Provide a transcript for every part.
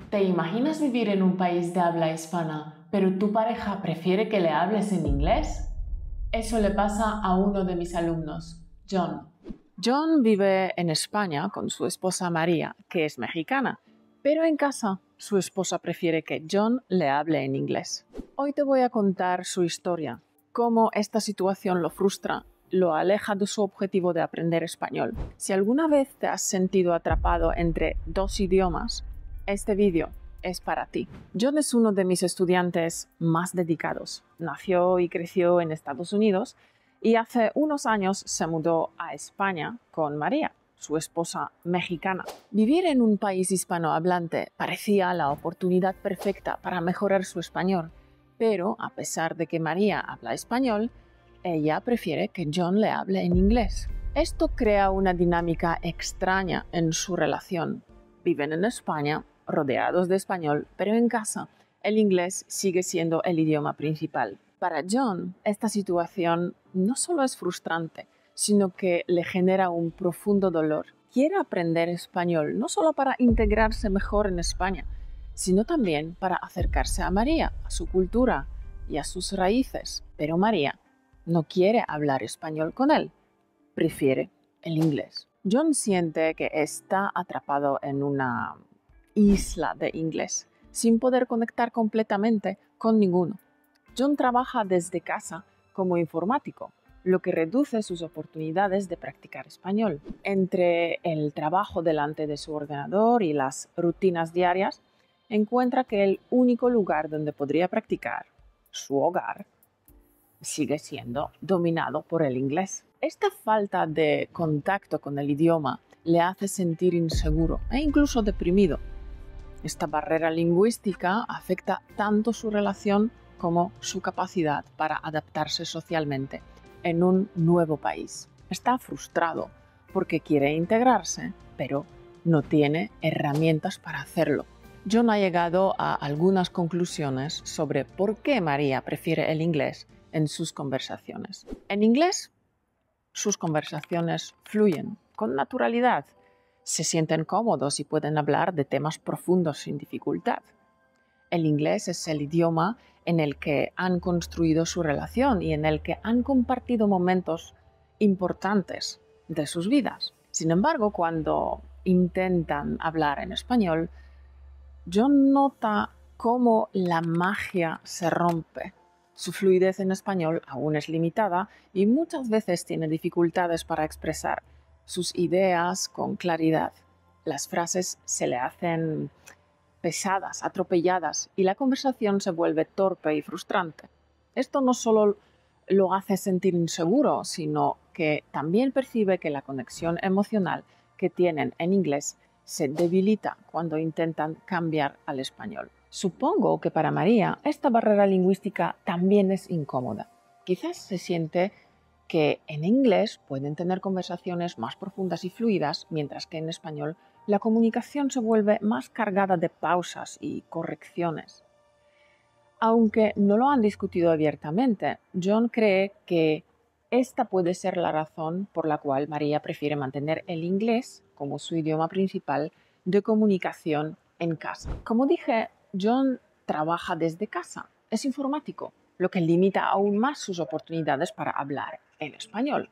¿Te imaginas vivir en un país de habla hispana, pero tu pareja prefiere que le hables en inglés? Eso le pasa a uno de mis alumnos, John. John vive en España con su esposa María, que es mexicana, pero en casa su esposa prefiere que John le hable en inglés. Hoy te voy a contar su historia, cómo esta situación lo frustra, lo aleja de su objetivo de aprender español. Si alguna vez te has sentido atrapado entre dos idiomas, este vídeo es para ti. John es uno de mis estudiantes más dedicados. Nació y creció en Estados Unidos y hace unos años se mudó a España con María, su esposa mexicana. Vivir en un país hispanohablante parecía la oportunidad perfecta para mejorar su español, pero a pesar de que María habla español, ella prefiere que John le hable en inglés. Esto crea una dinámica extraña en su relación. Viven en España, rodeados de español, pero en casa el inglés sigue siendo el idioma principal. Para John, esta situación no solo es frustrante, sino que le genera un profundo dolor. Quiere aprender español no solo para integrarse mejor en España, sino también para acercarse a María, a su cultura y a sus raíces. Pero María no quiere hablar español con él, prefiere el inglés. John siente que está atrapado en una isla de inglés, sin poder conectar completamente con ninguno. John trabaja desde casa como informático, lo que reduce sus oportunidades de practicar español. Entre el trabajo delante de su ordenador y las rutinas diarias, encuentra que el único lugar donde podría practicar, su hogar, sigue siendo dominado por el inglés. Esta falta de contacto con el idioma le hace sentir inseguro e incluso deprimido. Esta barrera lingüística afecta tanto su relación como su capacidad para adaptarse socialmente en un nuevo país. Está frustrado porque quiere integrarse, pero no tiene herramientas para hacerlo. John ha llegado a algunas conclusiones sobre por qué María prefiere el inglés en sus conversaciones. En inglés, sus conversaciones fluyen con naturalidad. Se sienten cómodos y pueden hablar de temas profundos sin dificultad. El inglés es el idioma en el que han construido su relación y en el que han compartido momentos importantes de sus vidas. Sin embargo, cuando intentan hablar en español, John nota cómo la magia se rompe. Su fluidez en español aún es limitada y muchas veces tiene dificultades para expresar sus ideas con claridad. Las frases se le hacen pesadas, atropelladas y la conversación se vuelve torpe y frustrante. Esto no solo lo hace sentir inseguro, sino que también percibe que la conexión emocional que tienen en inglés se debilita cuando intentan cambiar al español. Supongo que para María esta barrera lingüística también es incómoda. Quizás se siente que en inglés pueden tener conversaciones más profundas y fluidas, mientras que en español la comunicación se vuelve más cargada de pausas y correcciones. Aunque no lo han discutido abiertamente, John cree que esta puede ser la razón por la cual María prefiere mantener el inglés como su idioma principal de comunicación en casa. Como dije, John trabaja desde casa, es informático, lo que limita aún más sus oportunidades para hablar en español.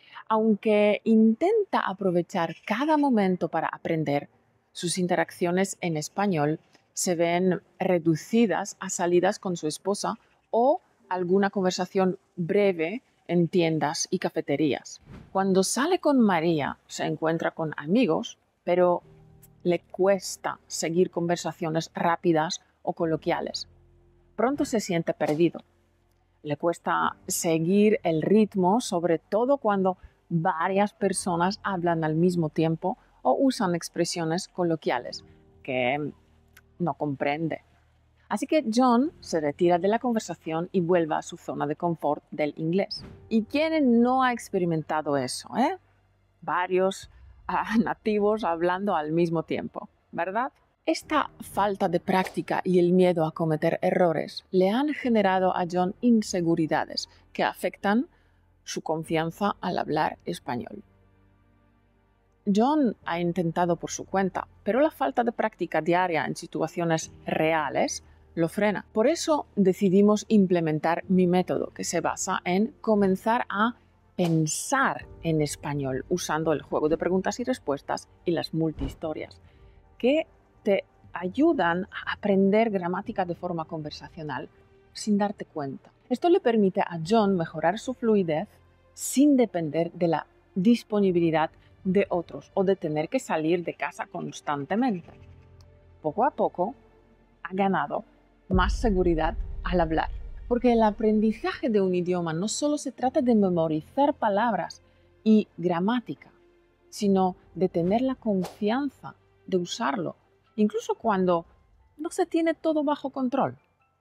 Aunque intenta aprovechar cada momento para aprender, sus interacciones en español se ven reducidas a salidas con su esposa o alguna conversación breve en tiendas y cafeterías. Cuando sale con María, se encuentra con amigos, pero le cuesta seguir conversaciones rápidas o coloquiales. Pronto se siente perdido. Le cuesta seguir el ritmo, sobre todo cuando varias personas hablan al mismo tiempo o usan expresiones coloquiales que no comprende. Así que John se retira de la conversación y vuelve a su zona de confort del inglés. ¿Y quién no ha experimentado eso? Varios nativos hablando al mismo tiempo, ¿verdad? Esta falta de práctica y el miedo a cometer errores le han generado a John inseguridades que afectan su confianza al hablar español. John ha intentado por su cuenta, pero la falta de práctica diaria en situaciones reales lo frena. Por eso decidimos implementar mi método, que se basa en comenzar a pensar en español usando el juego de preguntas y respuestas y las multihistorias, que te ayudan a aprender gramática de forma conversacional sin darte cuenta. Esto le permite a John mejorar su fluidez sin depender de la disponibilidad de otros o de tener que salir de casa constantemente. Poco a poco ha ganado más seguridad al hablar, porque el aprendizaje de un idioma no solo se trata de memorizar palabras y gramática, sino de tener la confianza de usarlo, incluso cuando no se tiene todo bajo control.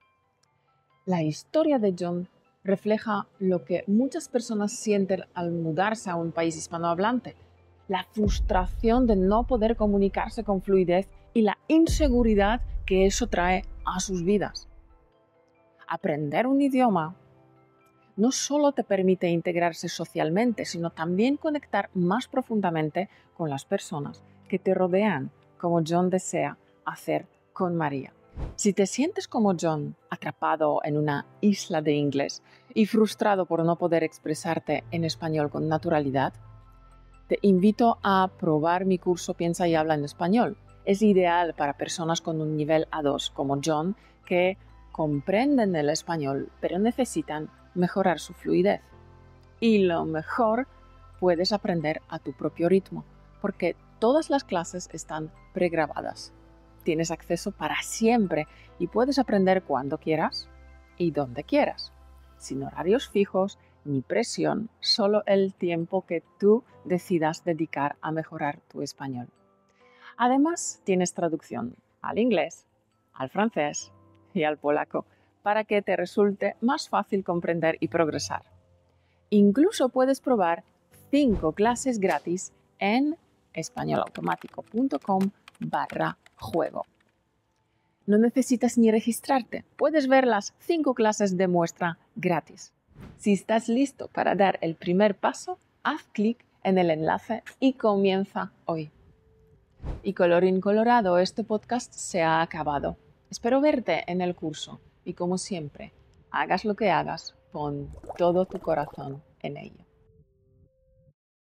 La historia de John refleja lo que muchas personas sienten al mudarse a un país hispanohablante: la frustración de no poder comunicarse con fluidez y la inseguridad que eso trae a sus vidas. Aprender un idioma no solo te permite integrarse socialmente, sino también conectar más profundamente con las personas que te rodean, como John desea hacer con María. Si te sientes como John, atrapado en una isla de inglés y frustrado por no poder expresarte en español con naturalidad, te invito a probar mi curso Piensa y habla en español. Es ideal para personas con un nivel A2 como John, que comprenden el español pero necesitan mejorar su fluidez. Y lo mejor, puedes aprender a tu propio ritmo, porque todas las clases están pregrabadas. Tienes acceso para siempre y puedes aprender cuando quieras y donde quieras, sin horarios fijos ni presión, solo el tiempo que tú decidas dedicar a mejorar tu español. Además, tienes traducción al inglés, al francés y al polaco para que te resulte más fácil comprender y progresar. Incluso puedes probar 5 clases gratis en españolautomático.com/juego. No necesitas ni registrarte, puedes ver las 5 clases de muestra gratis. Si estás listo para dar el primer paso, haz clic en el enlace y comienza hoy. Y colorín colorado, este podcast se ha acabado. Espero verte en el curso y, como siempre, hagas lo que hagas, pon todo tu corazón en ello.